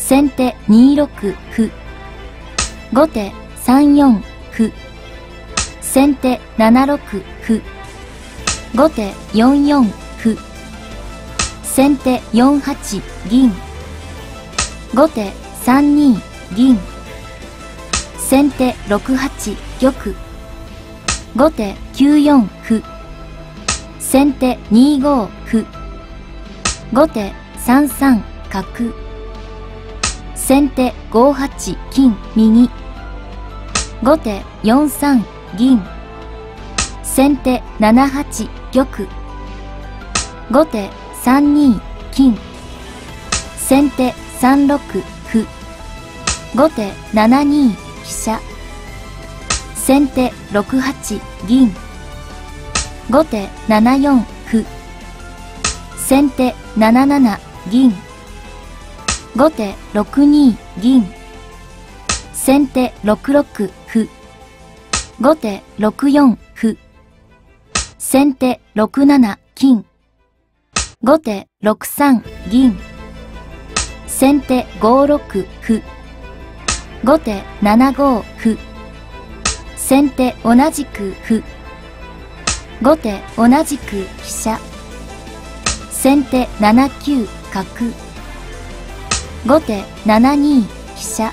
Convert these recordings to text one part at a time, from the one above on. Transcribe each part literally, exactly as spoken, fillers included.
先手にろく歩。後手さんよん歩。先手ななろく歩。後手よんよん歩。先手よんはち銀。後手さんに銀。先手ろくはち玉。後手きゅうよん歩。先手にご歩。後手さんさん角。先手ごはち金右。後手よんさん銀。先手ななはち玉。後手さんに金。先手さんろく歩。後手ななに飛車。先手ろくはち銀。後手ななよん歩。先手なななな銀。後手ろくに銀。先手ろくろく歩。後手ろくよん歩。先手ろくなな金。後手ろくさん銀。先手ごろく歩。後手ななご歩。先手同じく歩。後手同じく飛車。先手ななきゅう角。後手ななに飛車。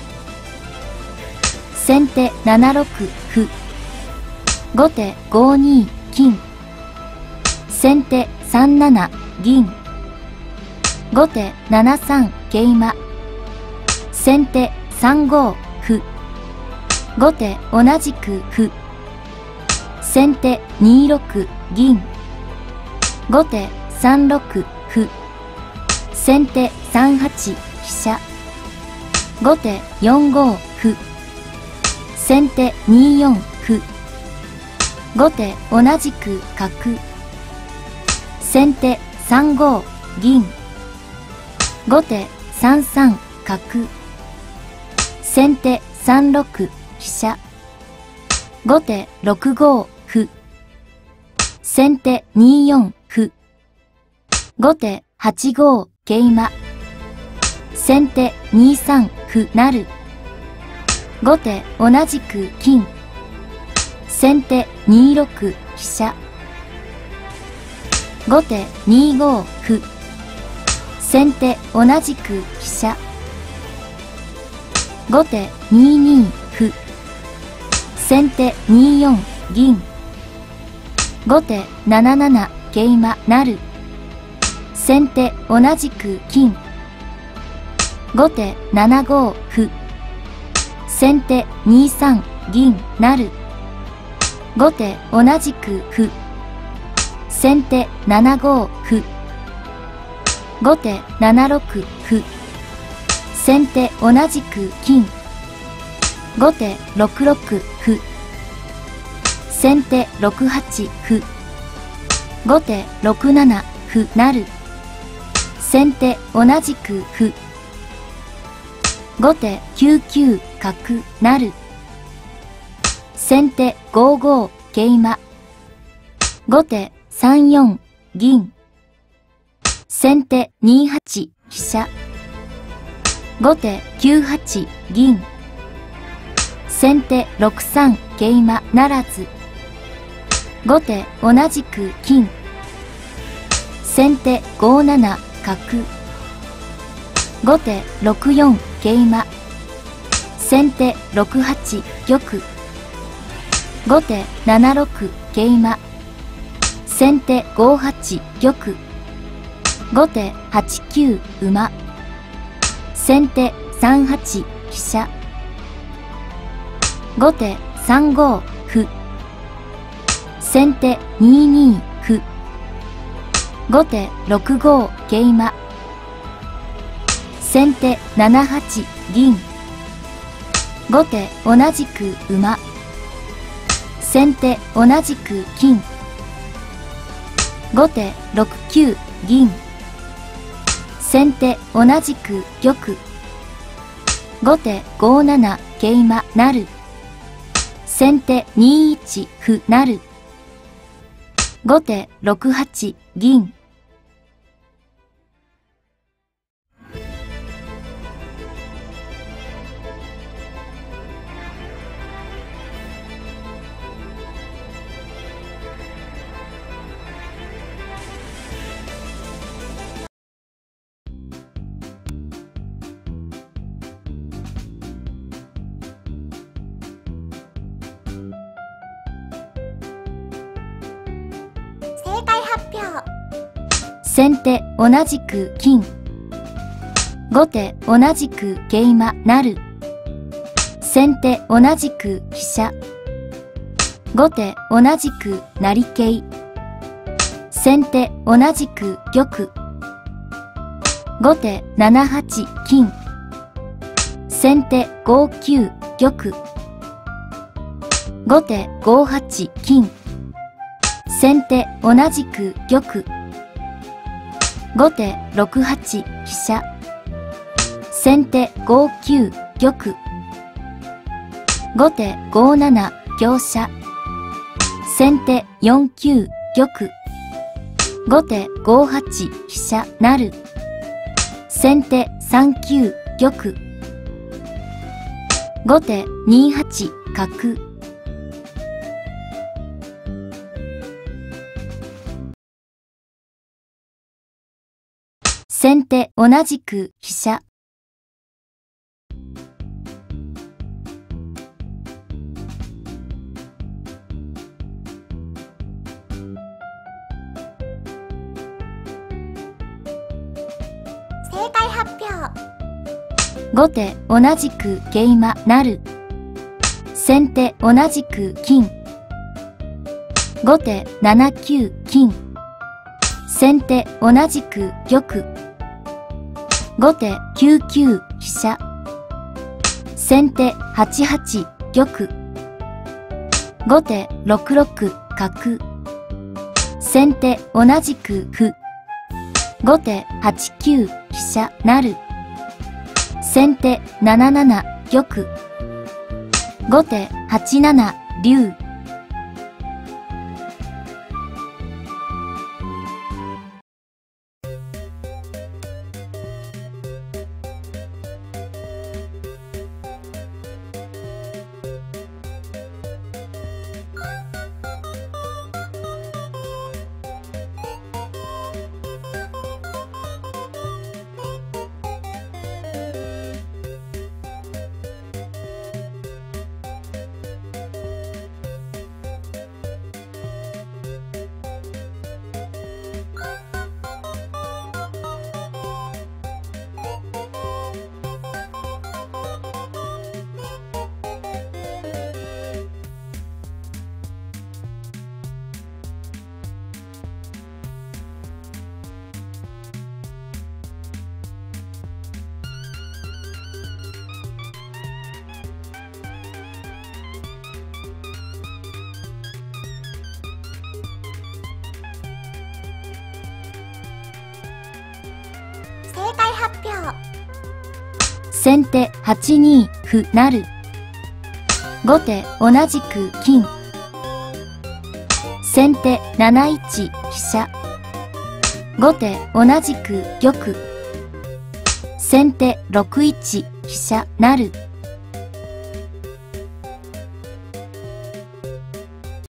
先手ななろく歩。後手ごに金。先手さんなな銀。後手ななさん桂馬。先手さんご歩。後手同じく歩。先手にろく銀。後手さんろく歩。先手さんはち飛車。後手よんご歩。先手によん歩。後手同じく角。先手さんご銀。後手さんさん角。先手さんろく飛車。後手ろくご歩。先手によん歩。後手はちご桂馬。先手にさん歩成。後手同じく金。先手にろく飛車。後手にご歩。先手同じく飛車。後手にに歩。先手によん銀。後手なななな桂馬成。先手同じく金。後手ななご歩。先手にさん銀成。後手同じく歩。先手ななご歩。後手ななろく歩。先手同じく金。後手ろくろく歩。先手ろくはち歩。後手ろくなな歩成。先手同じく歩。後手きゅうきゅう角成。先手ごご桂馬。後手さんよん銀。先手にはち飛車。後手きゅうはち銀。先手ろくさん桂馬ならず。後手同じく金。先手ごなな角。後手ろくよん桂馬。先手ろくはち玉。後手ななろく桂馬。先手ごはち玉。後手はちきゅう馬。先手さんはち飛車。後手さんご歩。先手にに歩。後手ろくご桂馬。先手ななはち銀。後手同じく馬。先手同じく金。後手ろくきゅう銀。先手同じく玉。後手ごなな桂馬成。先手にいち歩成。後手ろくはち銀。 発表。 先手同じく金。後手同じく桂馬成。先手同じく飛車。後手同じく成桂。先手同じく玉。後手ななはち金。先手ごきゅう玉。後手ごはち金。先手同じく玉。後手ろくはち飛車。先手ごきゅう玉。後手ごなな香車。先手よんきゅう玉。後手ごはち飛車成。先手さんきゅう玉。後手にはち角。先手同じく飛車。 正解発表。 後手同じく桂馬成。先手同じく金。後手ななきゅう金。先手同じく玉。後手きゅうきゅう飛車。先手はちはち玉。後手ろくろく角。先手同じく歩。後手はちきゅう飛車成。先手なななな玉。後手はちなな竜。 正解発表。 先手はちに歩成。後手同じく金。先手なないち飛車。後手同じく玉。先手ろくいち飛車成。